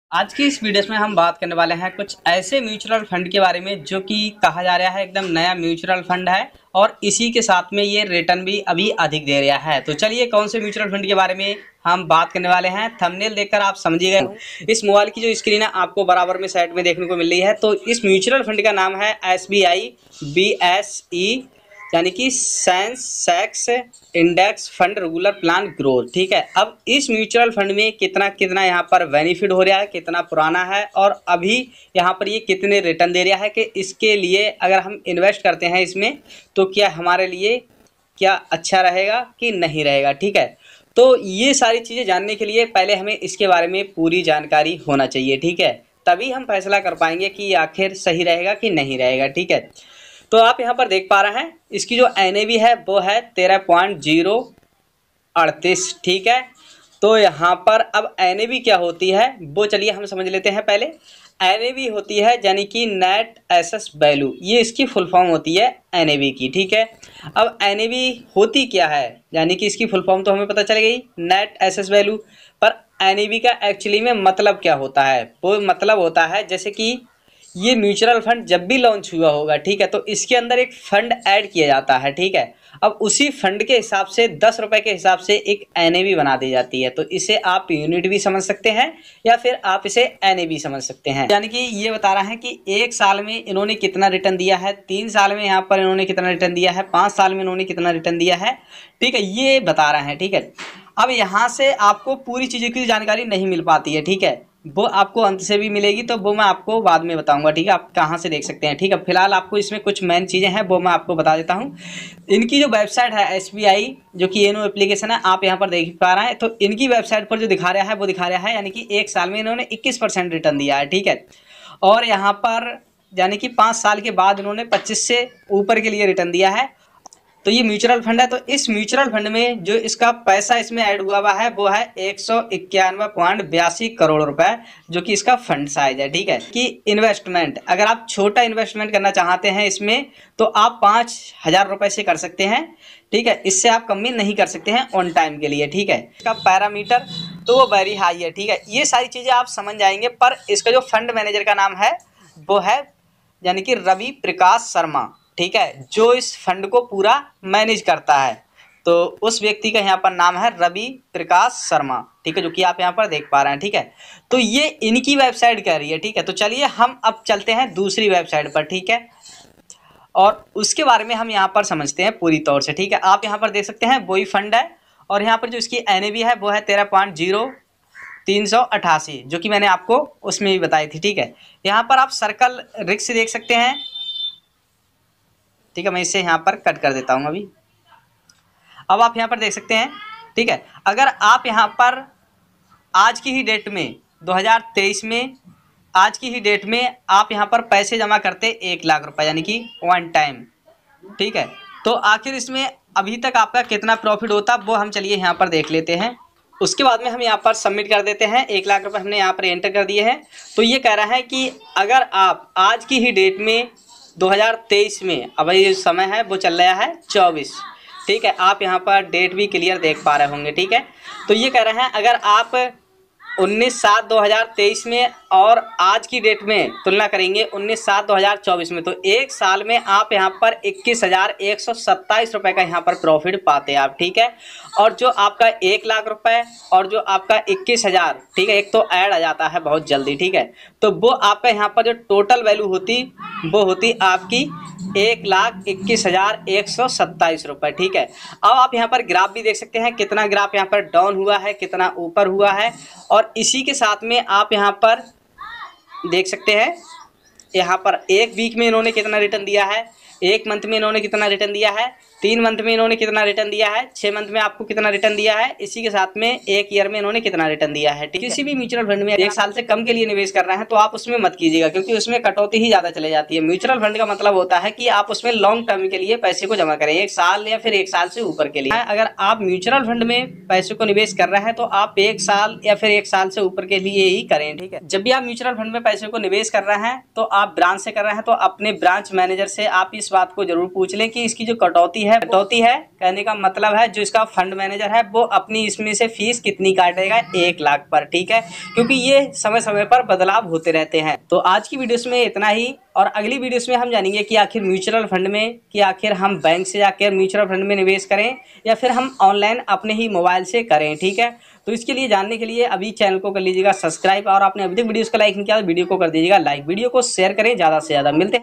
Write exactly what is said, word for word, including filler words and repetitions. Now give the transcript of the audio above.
आज की इस वीडियो में हम बात करने वाले हैं कुछ ऐसे म्यूचुअल फंड के बारे में जो कि कहा जा रहा है एकदम नया म्यूचुअल फंड है और इसी के साथ में ये रिटर्न भी अभी अधिक दे रहा है। तो चलिए कौन से म्यूचुअल फंड के बारे में हम बात करने वाले हैं, थंबनेल देखकर आप समझिएगा। इस मोबाइल की जो स्क्रीन है आपको बराबर में साइड में देखने को मिल रही है। तो इस म्यूचुअल फंड का नाम है S B I B S E यानी कि Sensex index fund regular plan growth. ठीक है, अब इस म्यूचुअल फंड में कितना कितना यहाँ पर बेनिफिट हो रहा है, कितना पुराना है और अभी यहाँ पर ये कितने रिटर्न दे रहा है कि इसके लिए अगर हम इन्वेस्ट करते हैं इसमें तो क्या हमारे लिए क्या अच्छा रहेगा कि नहीं रहेगा। ठीक है, तो ये सारी चीज़ें जानने के लिए पहले हमें इसके बारे में पूरी जानकारी होना चाहिए। ठीक है, तभी हम फैसला कर पाएंगे कि आखिर सही रहेगा कि नहीं रहेगा। ठीक है, तो आप यहाँ पर देख पा रहे हैं इसकी जो एन ए वी है वो है तेरह पॉइंट जीरो अड़तीस। ठीक है, तो यहाँ पर अब एन ए वी क्या होती है वो चलिए हम समझ लेते हैं। पहले एन ए वी होती है यानी कि नेट एसेट वैल्यू, ये इसकी फुल फॉर्म होती है एन ए वी की। ठीक है, अब एन ए वी होती क्या है यानी कि इसकी फुल फॉर्म तो हमें पता चल गई, नेट एसेट वैल्यू। पर एन ए वी का एक्चुअली में मतलब क्या होता है, वो मतलब होता है जैसे कि ये म्यूचुअल फंड जब भी लॉन्च हुआ होगा, ठीक है, तो इसके अंदर एक फंड ऐड किया जाता है। ठीक है, अब उसी फंड के हिसाब से दस रुपए के हिसाब से एक एन ए वी बना दी जाती है। तो इसे आप यूनिट भी समझ सकते हैं या फिर आप इसे एन ए वी समझ सकते हैं। यानी कि ये बता रहा है कि एक साल में इन्होंने कितना रिटर्न दिया है, तीन साल में यहाँ पर इन्होंने कितना रिटर्न दिया है, पाँच साल में इन्होंने कितना रिटर्न दिया है। ठीक है, ये बता रहे हैं। ठीक है, अब यहाँ से आपको पूरी चीज़ों की जानकारी नहीं मिल पाती है। ठीक है, वो आपको अंत से भी मिलेगी, तो वो मैं आपको बाद में बताऊंगा। ठीक है, आप कहाँ से देख सकते हैं। ठीक है, फिलहाल आपको इसमें कुछ मेन चीज़ें हैं वो मैं आपको बता देता हूँ। इनकी जो वेबसाइट है एस बी आई जो कि एनो एप्लीकेशन है, आप यहाँ पर देख पा रहे हैं, तो इनकी वेबसाइट पर जो दिखा रहा है वो दिखा रहा है यानी कि एक साल में इन्होंने इक्कीस परसेंट रिटर्न दिया है। ठीक है, और यहाँ पर यानी कि पाँच साल के बाद इन्होंने पच्चीस से ऊपर के लिए रिटर्न दिया है। तो ये म्यूचुअल फंड है। तो इस म्यूचुअल फंड में जो इसका पैसा इसमें ऐड हुआ हुआ है वो है एक सौ इक्यानवे पॉइंट बयासी करोड़ रुपए, जो कि इसका फंड साइज है। ठीक है, कि इन्वेस्टमेंट अगर आप छोटा इन्वेस्टमेंट करना चाहते हैं इसमें तो आप पाँच हजार रुपए से कर सकते हैं। ठीक है, इससे आप कम में नहीं कर सकते हैं ऑन टाइम के लिए। ठीक है, इसका पैरामीटर तो वो वेरी हाई है। ठीक है, ये सारी चीज़ें आप समझ जाएंगे। पर इसका जो फंड मैनेजर का नाम है वो है यानी कि रवि प्रकाश शर्मा। ठीक है, जो इस फंड को पूरा मैनेज करता है, तो उस व्यक्ति का यहाँ पर नाम है रवि प्रकाश शर्मा। ठीक है, जो कि आप यहाँ पर देख पा रहे हैं। ठीक है, तो ये इनकी वेबसाइट कह रही है। ठीक है, तो चलिए हम अब चलते हैं दूसरी वेबसाइट पर। ठीक है, और उसके बारे में हम यहाँ पर समझते हैं पूरी तौर से। ठीक है, आप यहाँ पर देख सकते हैं वही फंड है और यहाँ पर जो इसकी एन ए वी है वो है तेरह पॉइंट जीरो तीन सौ अठासी, जो कि मैंने आपको उसमें भी बताई थी। ठीक है, यहाँ पर आप सर्कल रिक्स देख सकते हैं। ठीक है, मैं इसे यहाँ पर कट कर देता हूँ अभी। अब आप यहाँ पर देख सकते हैं। ठीक है, अगर आप यहाँ पर आज की ही डेट में दो हज़ार तेईस में आज की ही डेट में आप यहाँ पर पैसे जमा करते एक लाख रुपए यानी कि वन टाइम। ठीक है, तो आखिर इसमें अभी तक आपका कितना प्रॉफिट होता वो हम चलिए यहाँ पर देख लेते हैं। उसके बाद में हम यहाँ पर सबमिट कर देते हैं। एक लाख रुपए हमने यहाँ पर एंटर कर दिए हैं। तो ये कह रहा है कि अगर आप आज की ही डेट में दो हज़ार तेईस में, अब ये समय है वो चल रहा है चौबीस। ठीक है, आप यहाँ पर डेट भी क्लियर देख पा रहे होंगे। ठीक है, तो ये कह रहे हैं अगर आप उन्नीस सात दो हज़ार तेईस में और आज की डेट में तुलना करेंगे उन्नीस सात दो हज़ार चौबीस में, तो एक साल में आप यहाँ पर इक्कीस हज़ार एक सौ सत्ताईस रुपये का यहाँ पर प्रॉफिट पाते हैं आप। ठीक है, और जो आपका एक लाख रुपए और जो आपका इक्कीस हज़ार, ठीक है, एक तो ऐड आ जाता है बहुत जल्दी। ठीक है, तो वो आपका यहाँ पर जो टोटल वैल्यू होती वो होती आपकी एक लाख इक्कीस हज़ार एक सौ सत्ताईस रुपये। ठीक है, अब आप यहाँ पर ग्राफ भी देख सकते हैं, कितना ग्राफ यहाँ पर डाउन हुआ है, कितना ऊपर हुआ है। और इसी के साथ में आप यहाँ पर देख सकते हैं यहाँ पर एक वीक में इन्होंने कितना रिटर्न दिया है, एक मंथ में इन्होंने कितना रिटर्न दिया है, तीन मंथ में इन्होंने कितना रिटर्न दिया है, छः मंथ में आपको कितना रिटर्न दिया है, इसी के साथ में एक ईयर में इन्होंने कितना रिटर्न दिया है। किसी भी म्यूचुअल फंड में एक साल से कम के लिए निवेश कर रहे हैं तो आप उसमें मत कीजिएगा, क्योंकि उसमें कटौती ही ज़्यादा चले जाती है। म्यूचुअल फंड का मतलब होता है कि आप उसमें लॉन्ग टर्म के लिए पैसे को जमा करें, एक साल या फिर एक साल से ऊपर के लिए। अगर आप म्यूचुअल फंड में पैसे को निवेश कर रहे हैं तो आप एक साल या फिर एक साल से ऊपर के लिए ही करें। ठीक है, जब भी आप म्यूचुअल फंड में पैसे को निवेश कर रहे हैं तो आप ब्रांच से कर रहे हैं तो अपने ब्रांच मैनेजर से आप इस बात को जरूर पूछ लें कि इसकी जो कटौती है कटौती है, कहने का मतलब है जो इसका फंड मैनेजर है वो अपनी इसमें से फीस कितनी काटेगा, एक लाख पर। ठीक है, क्योंकि ये समय समय पर बदलाव होते रहते हैं। तो आज की वीडियो में इतना ही, और अगली वीडियो में हम जानेंगे कि आखिर म्यूचुअल फंड में कि आखिर हम बैंक से जाकर म्यूचुअल फंड में निवेश करें या फिर हम ऑनलाइन अपने ही मोबाइल से करें। ठीक है, तो इसके लिए जानने के लिए अभी चैनल को कर लीजिएगा सब्सक्राइब, और आपने अभी तक वीडियो को लाइक नहीं किया तो वीडियो को कर दीजिएगा लाइक, वीडियो को शेयर करें ज़्यादा से ज़्यादा। मिलते हैं।